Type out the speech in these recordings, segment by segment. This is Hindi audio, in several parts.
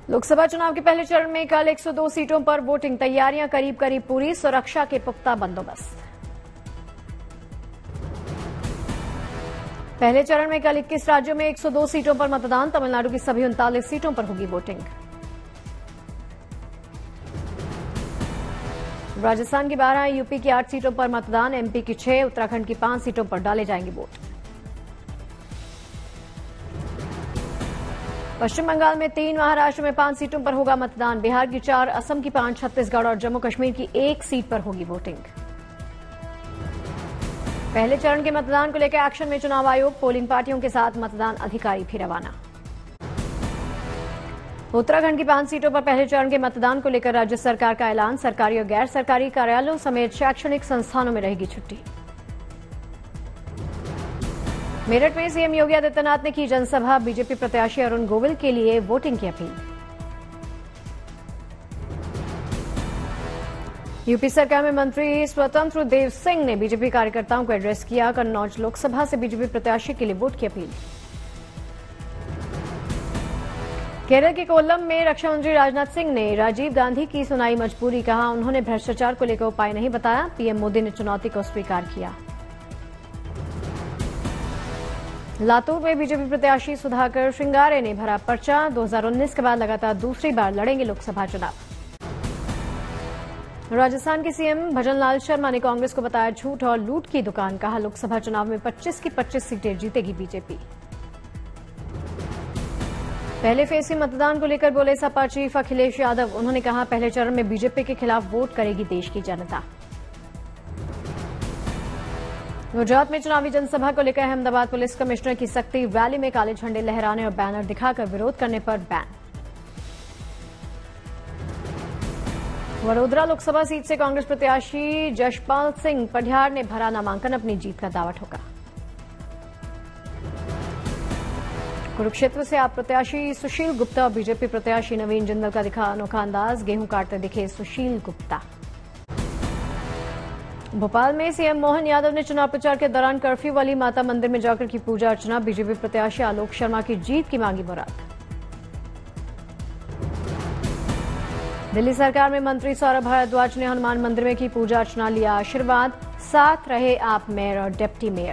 लोकसभा चुनाव के पहले चरण में कल 102 सीटों पर वोटिंग, तैयारियां करीब करीब पूरी, सुरक्षा के पुख्ता बंदोबस्त। पहले चरण में कल 21 राज्यों में 102 सीटों पर मतदान, तमिलनाडु की सभी 39 सीटों पर होगी वोटिंग। राजस्थान की 12, यूपी की 8 सीटों पर मतदान, एमपी की 6, उत्तराखंड की 5 सीटों पर डाले जाएंगे वोट। पश्चिम बंगाल में 3, महाराष्ट्र में 5 सीटों पर होगा मतदान, बिहार की 4, असम की 5, छत्तीसगढ़ और जम्मू कश्मीर की 1 सीट पर होगी वोटिंग। पहले चरण के मतदान को लेकर एक्शन में चुनाव आयोग, पोलिंग पार्टियों के साथ मतदान अधिकारी भी रवाना। उत्तराखंड की 5 सीटों पर पहले चरण के मतदान को लेकर राज्य सरकार का ऐलान, सरकारी और गैर सरकारी कार्यालयों समेत शैक्षणिक संस्थानों में रहेगी छुट्टी। मेरठ में सीएम योगी आदित्यनाथ ने की जनसभा, बीजेपी प्रत्याशी अरुण गोविल के लिए वोटिंग की अपील। यूपी सरकार में मंत्री स्वतंत्र देव सिंह ने बीजेपी कार्यकर्ताओं को एड्रेस किया, कन्नौज लोकसभा से बीजेपी प्रत्याशी के लिए वोट की अपील। केरल के कोल्लम में रक्षा मंत्री राजनाथ सिंह ने राजीव गांधी की सुनाई मजबूरी, कहा उन्होंने भ्रष्टाचार को लेकर उपाय नहीं बताया, पीएम मोदी ने चुनौती को स्वीकार किया। लातूर में बीजेपी प्रत्याशी सुधाकर श्रृंगारे ने भरा पर्चा, 2019 के बाद लगातार दूसरी बार लड़ेंगे लोकसभा चुनाव। राजस्थान के सीएम भजनलाल शर्मा ने कांग्रेस को बताया झूठ और लूट की दुकान, कहा लोकसभा चुनाव में 25 की 25 सीटें जीतेगी बीजेपी। पहले फेज में मतदान को लेकर बोले सपा चीफ अखिलेश यादव, उन्होंने कहा पहले चरण में बीजेपी के खिलाफ वोट करेगी देश की जनता। गुजरात में चुनावी जनसभा को लेकर अहमदाबाद पुलिस कमिश्नर की सख्ती, रैली में काले झंडे लहराने और बैनर दिखाकर विरोध करने पर बैन। वडोदरा लोकसभा सीट से कांग्रेस प्रत्याशी जशपाल सिंह पढ़ियार ने भरा नामांकन, अपनी जीत का दावा ठोका। कुरुक्षेत्र से आप प्रत्याशी सुशील गुप्ता और बीजेपी प्रत्याशी नवीन जिंदल का दिखा अनोखा अंदाज, गेहूं काटते दिखे सुशील गुप्ता। भोपाल में सीएम मोहन यादव ने चुनाव प्रचार के दौरान कर्फ्यू वाली माता मंदिर में जाकर की पूजा अर्चना, बीजेपी प्रत्याशी आलोक शर्मा की जीत की मांगी मुराद। दिल्ली सरकार में मंत्री सौरभ भारद्वाज ने हनुमान मंदिर में की पूजा अर्चना, लिया आशीर्वाद, साथ रहे आप मेयर और डिप्टी मेयर।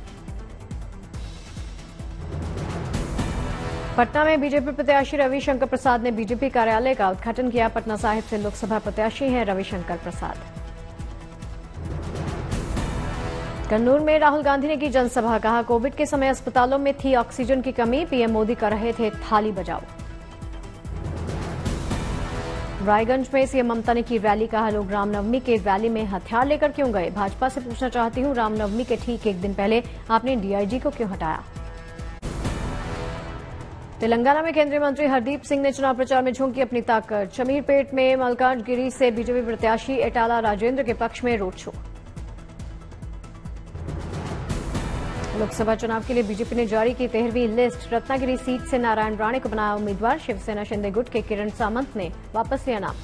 पटना में बीजेपी प्रत्याशी रविशंकर प्रसाद ने बीजेपी कार्यालय का उद्घाटन किया, पटना साहिब से लोकसभा प्रत्याशी हैं रविशंकर प्रसाद। कन्नूर में राहुल गांधी ने की जनसभा, कहा कोविड के समय अस्पतालों में थी ऑक्सीजन की कमी, पीएम मोदी कर रहे थे थाली बजाओ। रायगंज में सीएम ममता ने की रैली, कहा लोग रामनवमी के रैली में हथियार लेकर क्यों गए, भाजपा से पूछना चाहती हूं रामनवमी के ठीक एक दिन पहले आपने डीआईजी को क्यों हटाया। तेलंगाना में केंद्रीय मंत्री हरदीप सिंह ने चुनाव प्रचार में झोंकी अपनी ताकत, शमीरपेट में मलकाजगिरी से बीजेपी प्रत्याशी एटाला राजेंद्र के पक्ष में रोड शो। लोकसभा चुनाव के लिए बीजेपी ने जारी की 13वीं लिस्ट, रत्नागिरी सीट से नारायण राणे को बनाया उम्मीदवार, शिवसेना शिंदे गुट के किरण सामंत ने वापस लिया नाम।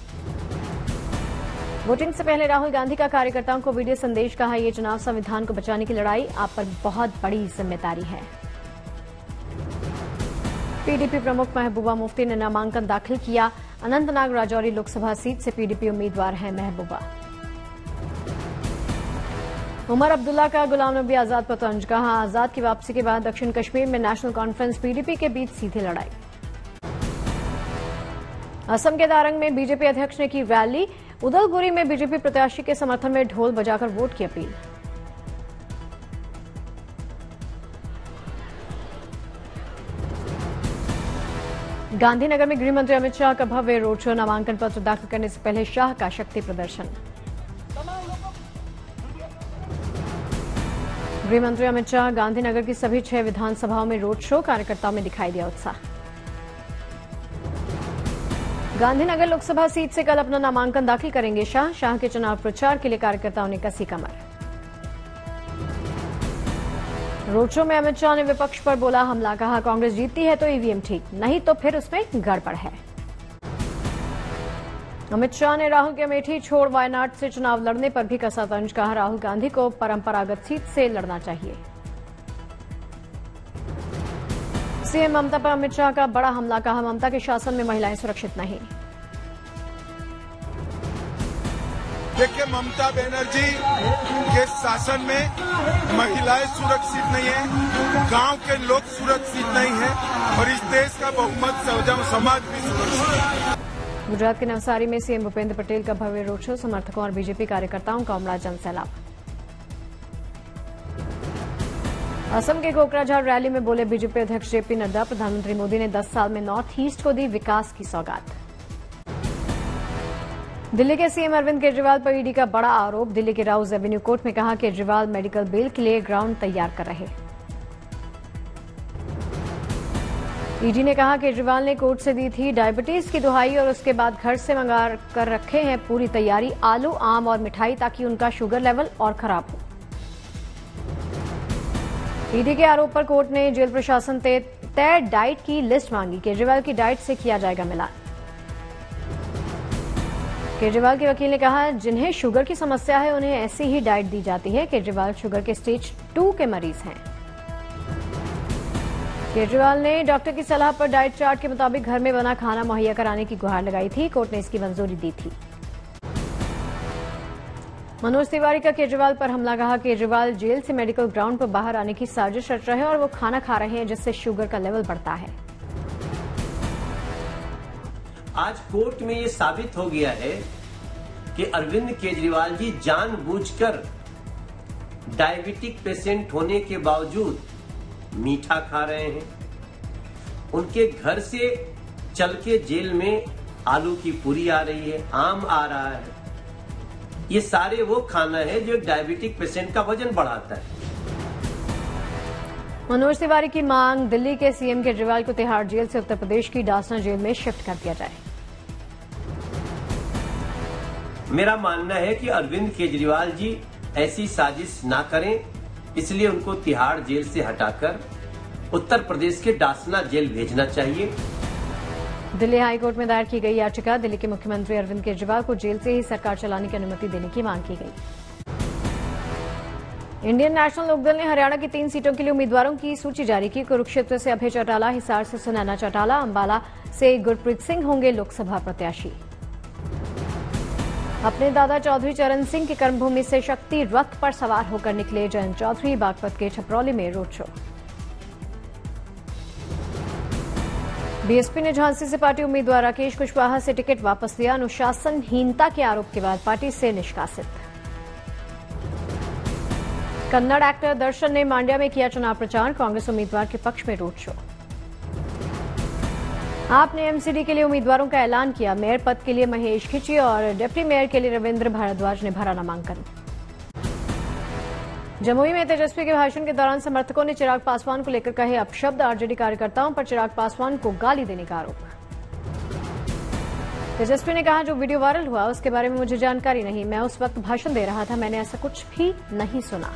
वोटिंग से पहले राहुल गांधी का कार्यकर्ताओं को वीडियो संदेश, कहा यह चुनाव संविधान को बचाने की लड़ाई, आप पर बहुत बड़ी जिम्मेदारी है। पीडीपी प्रमुख महबूबा मुफ्ती ने नामांकन दाखिल किया, अनंतनाग राजौरी लोकसभा सीट से पीडीपी उम्मीदवार हैं महबूबा। उमर अब्दुल्ला का गुलाम नबी आजाद पर तंज, कहा आजाद की वापसी के बाद दक्षिण कश्मीर में नेशनल कॉन्फ्रेंस पीडीपी के बीच सीधी लड़ाई। असम के दारंग में बीजेपी अध्यक्ष ने की रैली, उदलगुरी में बीजेपी प्रत्याशी के समर्थन में ढोल बजाकर वोट की अपील। गांधीनगर में गृह मंत्री अमित शाह का भव्य रोड शो, नामांकन पत्र दाखिल करने से पहले शाह का शक्ति प्रदर्शन। गृह मंत्री अमित शाह गांधीनगर की सभी 6 विधानसभाओं में रोड शो, कार्यकर्ताओं में दिखाई दिया उत्साह। गांधीनगर लोकसभा सीट से कल अपना नामांकन दाखिल करेंगे शाह के चुनाव प्रचार के लिए कार्यकर्ताओं ने कसी कमर। रोड शो में अमित शाह ने विपक्ष पर बोला हमला, कहा कांग्रेस जीतती है तो ईवीएम ठीक, नहीं तो फिर उसमें गड़बड़ है। अमित शाह ने राहुल के अमेठी छोड़ वायनाड से चुनाव लड़ने पर भी कसा तंज, कहा राहुल गांधी को परंपरागत सीट से लड़ना चाहिए। सीएम ममता पर अमित शाह का बड़ा हमला, कहा ममता के शासन में महिलाएं सुरक्षित नहीं। देखिए, ममता बनर्जी के शासन में महिलाएं सुरक्षित नहीं है, गांव के लोग सुरक्षित नहीं है और इस देश का बहुमत समाज भी सुरक्षित है। गुजरात के नवसारी में सीएम भूपेंद्र पटेल का भव्य रोड शो, समर्थकों और बीजेपी कार्यकर्ताओं का उमड़ा जनसैलाब। असम के कोकराझार रैली में बोले बीजेपी अध्यक्ष जेपी नड्डा, प्रधानमंत्री मोदी ने 10 साल में नॉर्थ ईस्ट को दी विकास की सौगात। दिल्ली के सीएम अरविंद केजरीवाल पर ईडी का बड़ा आरोप, दिल्ली के राउज एवेन्यू कोर्ट में कहा केजरीवाल मेडिकल बिल के लिए ग्राउंड तैयार कर रहे। ईडी ने कहा केजरीवाल ने कोर्ट से दी थी डायबिटीज की दुहाई और उसके बाद घर से मंगा कर रखे हैं पूरी तैयारी, आलू, आम और मिठाई, ताकि उनका शुगर लेवल और खराब हो। ईडी के आरोप पर कोर्ट ने जेल प्रशासन से तय डाइट की लिस्ट मांगी, केजरीवाल की डाइट से किया जाएगा मिलान। केजरीवाल के वकील ने कहा जिन्हें शुगर की समस्या है उन्हें ऐसी ही डाइट दी जाती है, केजरीवाल शुगर के स्टेज 2 के मरीज हैं। केजरीवाल ने डॉक्टर की सलाह पर डाइट चार्ट के मुताबिक घर में बना खाना मुहैया कराने की गुहार लगाई थी, कोर्ट ने इसकी मंजूरी दी थी। मनोज तिवारी का केजरीवाल पर हमला, कहा केजरीवाल जेल से मेडिकल ग्राउंड पर बाहर आने की साजिश रच रहे हैं और वो खाना खा रहे हैं जिससे शुगर का लेवल बढ़ता है। आज कोर्ट में ये साबित हो गया है कि अरविंद केजरीवाल जी जानबूझकर डायबिटिक पेशेंट होने के बावजूद मीठा खा रहे हैं। उनके घर से चल के जेल में आलू की पूरी आ रही है, आम आ रहा है। ये सारे वो खाना है जो डायबिटिक पेशेंट का वजन बढ़ाता है। मनोज तिवारी की मांग, दिल्ली के सीएम केजरीवाल को तिहाड़ जेल से उत्तर प्रदेश की डासना जेल में शिफ्ट कर दिया जाए। मेरा मानना है कि अरविंद केजरीवाल जी ऐसी साजिश ना करें, इसलिए उनको तिहाड़ जेल से हटाकर उत्तर प्रदेश के डासना जेल भेजना चाहिए। दिल्ली हाईकोर्ट में दायर की गई याचिका, दिल्ली के मुख्यमंत्री अरविंद केजरीवाल को जेल से ही सरकार चलाने की अनुमति देने की मांग की गई। इंडियन नेशनल लोकदल ने हरियाणा की 3 सीटों के लिए उम्मीदवारों की सूची जारी की। कुरुक्षेत्र से अभय चौटाला, हिसार से सुनैना चौटाला, अंबाला से गुरप्रीत सिंह होंगे लोकसभा प्रत्याशी। अपने दादा चौधरी चरण सिंह की कर्मभूमि से शक्ति रथ पर सवार होकर निकले जयंत चौधरी, बागपत के छपरौली में रोड शो। बीएसपी ने झांसी से पार्टी उम्मीदवार राकेश कुशवाहा से टिकट वापस लिया, अनुशासनहीनता के आरोप के बाद पार्टी से निष्कासित। कन्नड़ एक्टर दर्शन ने मांड्या में किया चुनाव प्रचार, कांग्रेस उम्मीदवार के पक्ष में रोड शो। आपने एमसीडी के लिए उम्मीदवारों का ऐलान किया, मेयर पद के लिए महेश खिची और डिप्टी मेयर के लिए रविंद्र भारद्वाज ने भरा नामांकन। जमुई में तेजस्वी के भाषण के दौरान समर्थकों ने चिराग पासवान को लेकर कहे अपशब्द, आरजेडी कार्यकर्ताओं पर चिराग पासवान को गाली देने का आरोप। तेजस्वी ने कहा जो वीडियो वायरल हुआ उसके बारे में मुझे जानकारी नहीं, मैं उस वक्त भाषण दे रहा था, मैंने ऐसा कुछ भी नहीं सुना।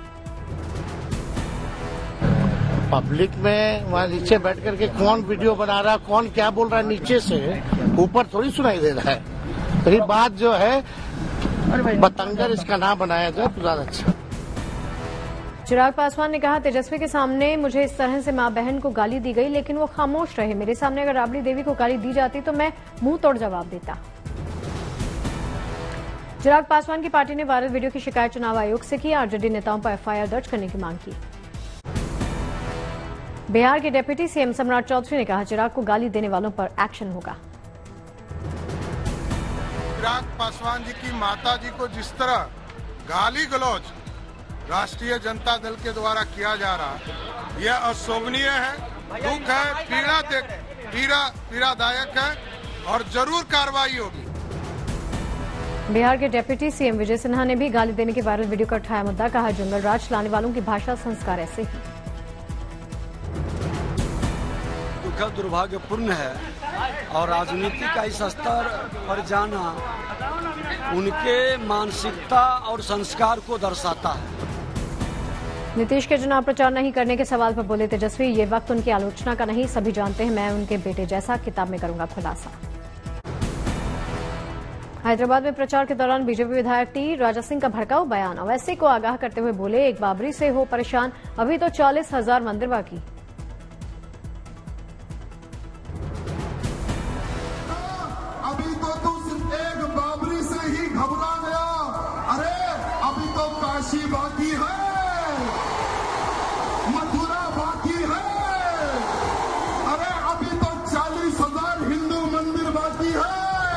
पब्लिक में वहाँ नीचे बैठ करके कौन वीडियो बना रहा, कौन क्या बोल रहा है, नीचे से ऊपर थोड़ी सुनाई दे रहा है। तो ये बात जो है बतंगर इसका नाम बनाया जाए तो ज्यादा अच्छा। चिराग पासवान ने कहा तेजस्वी के सामने मुझे इस तरह से मां बहन को गाली दी गई, लेकिन वो खामोश रहे। मेरे सामने अगर राबड़ी देवी को गाली दी जाती तो मैं मुंह तोड़ जवाब देता। चिराग पासवान की पार्टी ने वायरल वीडियो की शिकायत चुनाव आयोग से की, आरजेडी नेताओं पर एफआईआर दर्ज करने की मांग की। बिहार के डिप्टी सीएम सम्राट चौधरी ने कहा चिराग को गाली देने वालों पर एक्शन होगा। चिराग पासवान जी की माता जी को जिस तरह गाली गलौज राष्ट्रीय जनता दल के द्वारा किया जा रहा है, यह अशोभनीय है, दुख है, पीड़ादायक है और जरूर कार्रवाई होगी। बिहार के डिप्टी सीएम विजय सिन्हा ने भी गाली देने के वायरल वीडियो का उठाया मुद्दा, कहा जंगल राज लाने वालों की भाषा संस्कार ऐसे ही। दुखद दुर्भाग्यपूर्ण है और राजनीति का इस स्तर पर जाना उनके मानसिकता और संस्कार को दर्शाता है। नीतीश के चुनाव प्रचार नहीं करने के सवाल पर बोले तेजस्वी, ये वक्त उनकी आलोचना का नहीं, सभी जानते हैं मैं उनके बेटे जैसा, किताब में करूंगा खुलासा। हैदराबाद में प्रचार के दौरान बीजेपी विधायक टी राजा सिंह का भड़काऊ बयान, ओवैसी को आगाह करते हुए बोले एक बाबरी से हो परेशान, अभी तो 40,000 मंदिर बाकी। घबरा गया, अरे अभी तो काशी बाकी है, मथुरा बाकी है, अरे अभी तो 40,000 हिंदू मंदिर बाकी है।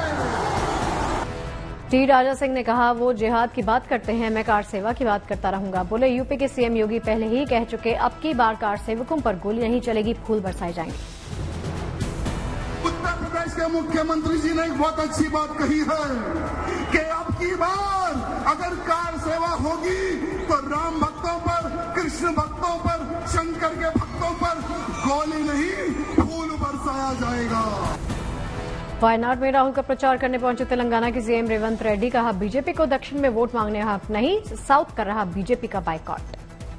टी राजा सिंह ने कहा, वो जिहाद की बात करते हैं, मैं कार सेवा की बात करता रहूंगा। बोले, यूपी के सीएम योगी पहले ही कह चुके, अब की बार कार सेवकों पर गोली नहीं चलेगी, फूल बरसाए जाएंगे। उत्तर प्रदेश के मुख्यमंत्री जी ने एक बहुत अच्छी बात कही है कि अब की बार अगर कार सेवा होगी तो राम भक्तों पर, कृष्ण भक्तों पर, शंकर के भक्तों पर गोली नहीं फूल बरसाया जाएगा। वायनाड में राहुल का प्रचार करने पहुंचे तेलंगाना के सीएम रेवंत रेड्डी, कहा बीजेपी को दक्षिण में वोट मांगने हक नहीं, साउथ कर रहा बीजेपी का बाइकॉट।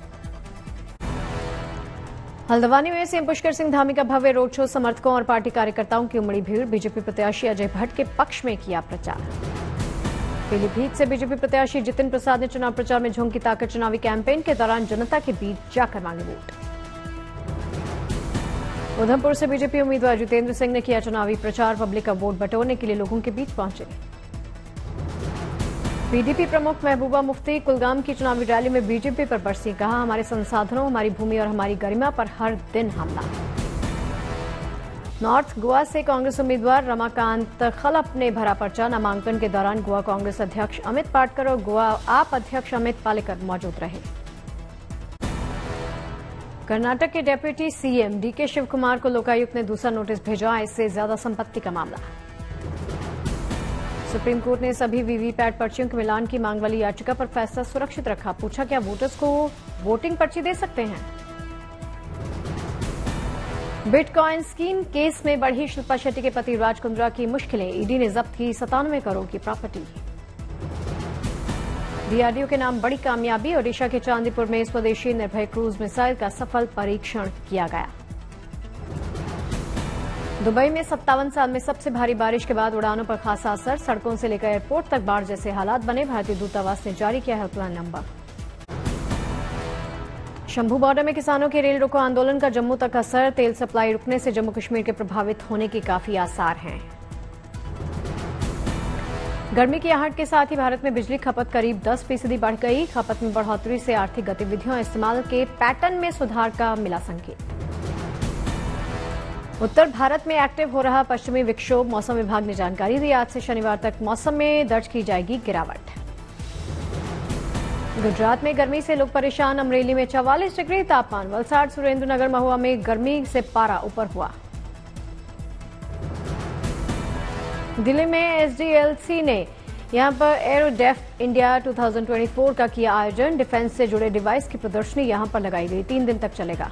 हल्द्वानी में सीएम पुष्कर सिंह धामी का भव्य रोड शो, समर्थकों और पार्टी कार्यकर्ताओं की उमड़ी भीड़, बीजेपी प्रत्याशी अजय भट्ट के पक्ष में किया प्रचार। पीलीभीत से बीजेपी प्रत्याशी जितिन प्रसाद ने चुनाव प्रचार में झोंकी ताकत, चुनावी कैंपेन के दौरान जनता के बीच जाकर मांगे वोट। उधमपुर से बीजेपी उम्मीदवार जितेंद्र सिंह ने किया चुनावी प्रचार, पब्लिक का वोट बटोरने के लिए लोगों के बीच पहुंचे। पीडीपी प्रमुख महबूबा मुफ्ती कुलगाम की चुनावी रैली में बीजेपी पर बरसी, कहा हमारे संसाधनों, हमारी भूमि और हमारी गरिमा पर हर दिन हमला। नॉर्थ गोवा से कांग्रेस उम्मीदवार रमाकांत खलप ने भरा पर्चा, नामांकन के दौरान गोवा कांग्रेस अध्यक्ष अमित पाटकर और गोवा आप अध्यक्ष अमित पालेकर मौजूद रहे। कर्नाटक के deputy CM D K Shiv Kumar को लोकायुक्त ने दूसरा नोटिस भेजा, इससे ज्यादा संपत्ति का मामला। सुप्रीम कोर्ट ने सभी वीवीपैट पर्चियों के मिलान की मांग वाली याचिका पर फैसला सुरक्षित रखा, पूछा क्या वोटर्स को वोटिंग पर्ची दे सकते हैं। बिटकॉइन स्कीम केस में बढ़ी शिल्पा शेट्टी के पति राज कुंद्रा की मुश्किलें, ईडी ने जब्त की 97 करोड़ की प्रॉपर्टी। डीआरडीओ के नाम बड़ी कामयाबी, ओडिशा के चांदीपुर में स्वदेशी निर्भय क्रूज मिसाइल का सफल परीक्षण किया गया। दुबई में 57 साल में सबसे भारी बारिश के बाद उड़ानों पर खासा असर, सड़कों से लेकर एयरपोर्ट तक बाढ़ जैसे हालात बने, भारतीय दूतावास ने जारी किया हेल्पलाइन नंबर। शंभू बॉर्डर में किसानों के रेल रोको आंदोलन का जम्मू तक असर, तेल सप्लाई रुकने से जम्मू कश्मीर के प्रभावित होने के काफी आसार हैं। गर्मी की आहट के साथ ही भारत में बिजली खपत करीब 10% बढ़ गई, खपत में बढ़ोतरी से आर्थिक गतिविधियों और इस्तेमाल के पैटर्न में सुधार का मिला संकेत। उत्तर भारत में एक्टिव हो रहा पश्चिमी विक्षोभ, मौसम विभाग ने जानकारी दी, आज से शनिवार तक मौसम में दर्ज की जाएगी गिरावट। गुजरात में गर्मी से लोग परेशान, अमरेली में 44 डिग्री तापमान, वलसाड़, सुरेंद्रनगर, महुआ में गर्मी से पारा ऊपर हुआ। दिल्ली में एसडीएलसी ने यहां पर एरोडेफ इंडिया 2024 का किया आयोजन, डिफेंस से जुड़े डिवाइस की प्रदर्शनी यहां पर लगाई गई, 3 दिन तक चलेगा।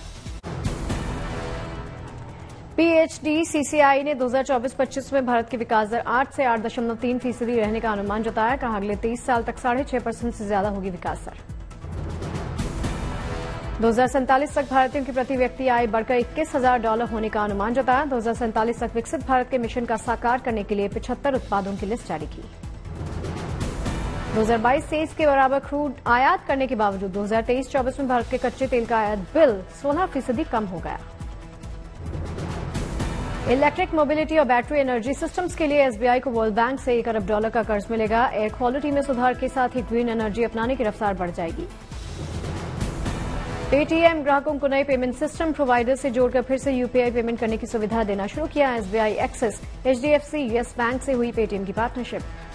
पीएचडी सीसीआई ने 2024-25 में भारत की विकास दर 8 से 8.3% रहने का अनुमान जताया, कहा अगले 30 साल तक 6.5% से ज्यादा होगी विकास दर। 2047 तक भारतीयों की प्रति व्यक्ति आय बढ़कर $21,000 होने का अनुमान जताया, 2047 तक विकसित भारत के मिशन का साकार करने के लिए 75 उत्पादों की लिस्ट जारी की। 2022-23 के बराबर क्रूड आयात करने के बावजूद 2023-24 में भारत के कच्चे तेल का आयात बिल 16% कम हो गया। इलेक्ट्रिक मोबिलिटी और बैटरी एनर्जी सिस्टम्स के लिए एसबीआई को वर्ल्ड बैंक से $1 अरब का कर्ज मिलेगा, एयर क्वालिटी में सुधार के साथ ही ग्रीन एनर्जी अपनाने की रफ्तार बढ़ जाएगी। पेटीएम ग्राहकों को नए पेमेंट सिस्टम प्रोवाइडर से जोड़कर फिर से यूपीआई पेमेंट करने की सुविधा देना शुरू किया, SBI Axis, HDFC, Yes Bank से हुई पेटीएम की पार्टनरशिप।